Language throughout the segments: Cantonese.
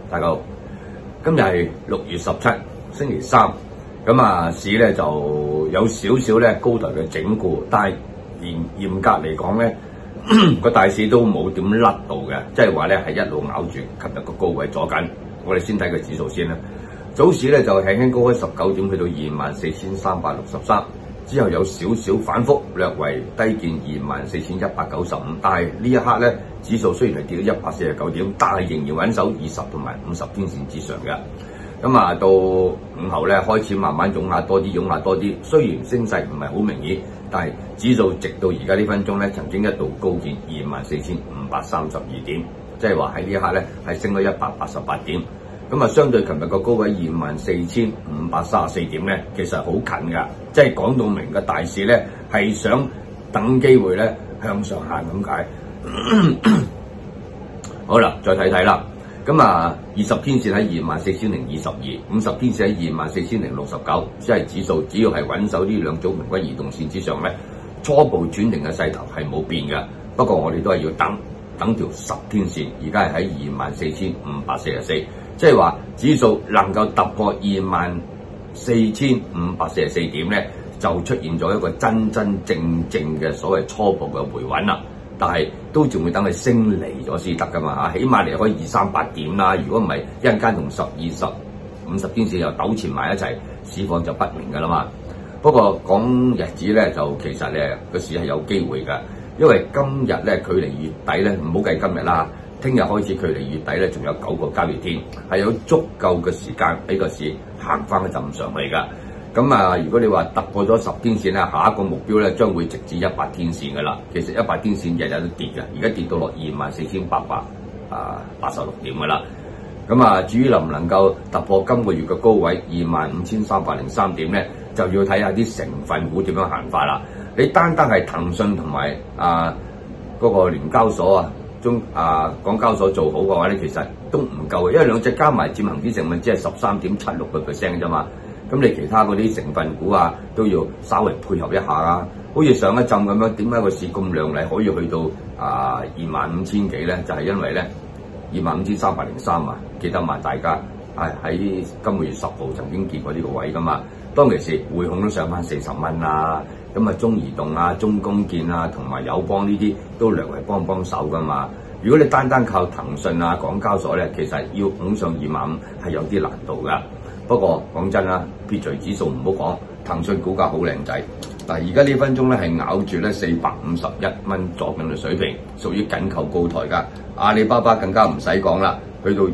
大家好，今日係6月17，星期三。市咧就有少少咧高台嘅整固，但係嚴格嚟講咧，個大市都冇點甩到嘅，即係話咧係一路咬住琴日個高位阻緊。我哋先睇個指數先啦。早市咧就輕輕高開19點，去到24,363，之後有少少反覆，略為低見24,195。但係呢一刻咧，指數雖然係跌到149點，但係仍然穩守20同埋50天線之上嘅。到午後咧開始慢慢湧下多啲。雖然升勢唔係好明顯，但係指數直到而家呢分鐘咧，曾經一度高見24,532點，即係話喺呢一刻咧係升咗188點。相對琴日個高位24,534點咧，其實好近㗎，即係講到明嘅大市咧係想等機會咧向上行咁解。好啦，再睇睇啦。20天線喺24,022， 50天線喺24,069，即係指數只要係穩守呢兩組平均移動線之上咧，初步轉定嘅勢頭係冇變嘅。不過我哋都係要等條10天線，而家係喺24,544，即係話指數能夠突破24,544點咧，就出現咗一個真正嘅所謂初步嘅回穩啦。但係都仲會等佢升嚟咗先得噶嘛，起碼嚟開238點啦。如果唔係一陣間同10、20、50天線又糾纏埋一齊，市況就不明噶啦嘛。不過講日子咧，就其實咧個市係有機會㗎，因為今日咧距離月底咧，唔好計今日啦，聽日開始距離月底咧仲有9個交易天，係有足夠嘅時間俾個市行翻一陣上去㗎。如果你話突破咗10天線咧，下一個目標咧將會直至100天線㗎啦。其實100天線日日都跌嘅，而家跌到落24,886點㗎啦。至於能唔能夠突破今個月嘅高位25,303點咧，就要睇下啲成分股點樣行法啦。你單係騰訊同埋嗰個聯交所港交所做好嘅話咧，其實都唔夠嘅，因為兩隻加埋佔恒指成分只係13.76% 啫嘛。咁你其他嗰啲成分股都要稍微配合一下啦。好似上一陣咁樣，點解個市咁亮麗可以去到25,000幾咧？就係因為咧25,303記得嘛，大家喺今個月10號曾經見過呢個位噶嘛。當其時匯控都上翻40蚊啦，中移動中工建同埋友邦呢啲都略為幫手噶嘛。如果你單靠騰訊港交所咧，其實要拱上25,000係有啲難度噶。不過講真啦，撇除指數唔好講，騰訊股價好靚仔。而家呢分鐘咧係咬住咧451蚊左近嘅水平，屬於緊扣高台㗎。阿里巴巴更加唔使講啦，去到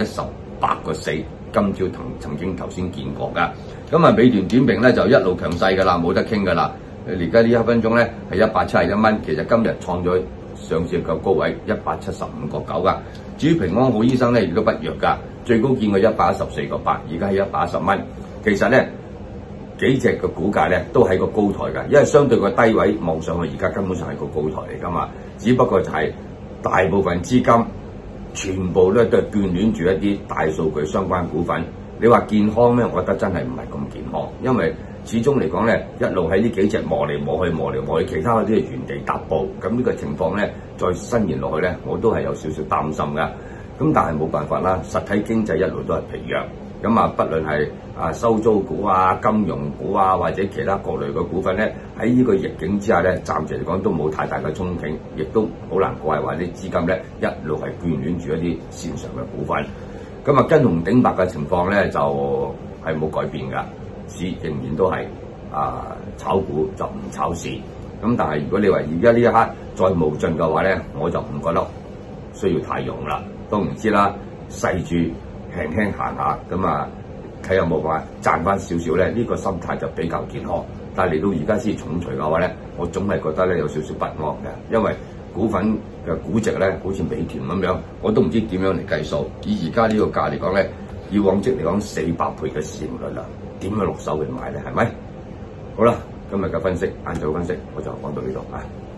218.4，今朝曾經頭先見過㗎。美團點評咧就一路強勢㗎啦，冇得傾㗎啦。而家呢一分鐘咧係171蚊，其實今日創咗上市嘅高位175.9㗎。至於平安好醫生咧亦都不弱㗎，最高見過114.8，而家係110蚊。其實咧幾隻嘅股價咧都喺個高台㗎，因為相對個低位望上去，而家根本上係個高台嚟㗎嘛。只不過就係大部分資金全部咧都係眷戀住一啲大數據相關股份。你話健康咧，我覺得真係唔係咁健康，因為始終嚟講咧，一路喺呢幾隻磨嚟磨去，其他嗰啲係原地踏步。呢個情況咧，再伸延落去咧，我都係有少少擔心㗎。但係冇辦法啦，實體經濟一路都係疲弱。不論係收租股金融股或者其他各類嘅股份咧，喺呢個逆境之下咧，暫時嚟講都冇太大嘅憧憬，亦都好難怪話啲資金咧一路係眷戀住一啲線上嘅股份。跟紅頂白嘅情況咧就係冇改變㗎，市仍然都係炒股就唔炒市。但係如果你話而家呢一刻再無盡嘅話咧，我就唔覺得需要太用啦。當然知啦，細住輕輕行下，睇下冇辦法賺翻少少咧，呢個心態就比較健康。但係嚟到而家先重錘嘅話咧，我總係覺得咧有少少不安嘅，因為股份嘅估值咧好似美團咁樣，我都唔知點樣嚟計數。以而家呢個價嚟講咧，以往績嚟講400倍嘅市盈率啦，點樣落手去買咧？係咪？好啦，今日嘅分析，晏晝分析我就講到呢度。